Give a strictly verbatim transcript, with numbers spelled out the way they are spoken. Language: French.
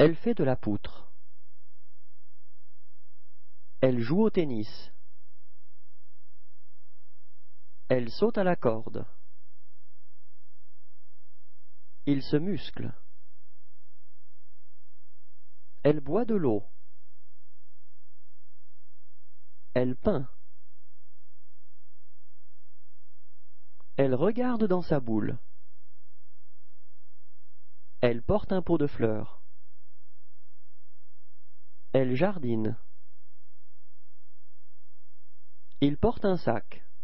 Elle fait de la poutre. Elle joue au tennis. Elle saute à la corde. Il se muscle. Elle boit de l'eau. Elle peint. Elle regarde dans sa boule. Elle porte un pot de fleurs. Elle jardine. Il porte un sac.